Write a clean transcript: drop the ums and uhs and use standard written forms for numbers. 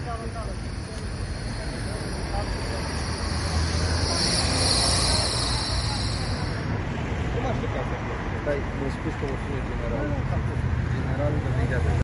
Cum așteptați să fie? Stai, mi-a spus că o fie general. Generalul de imediat.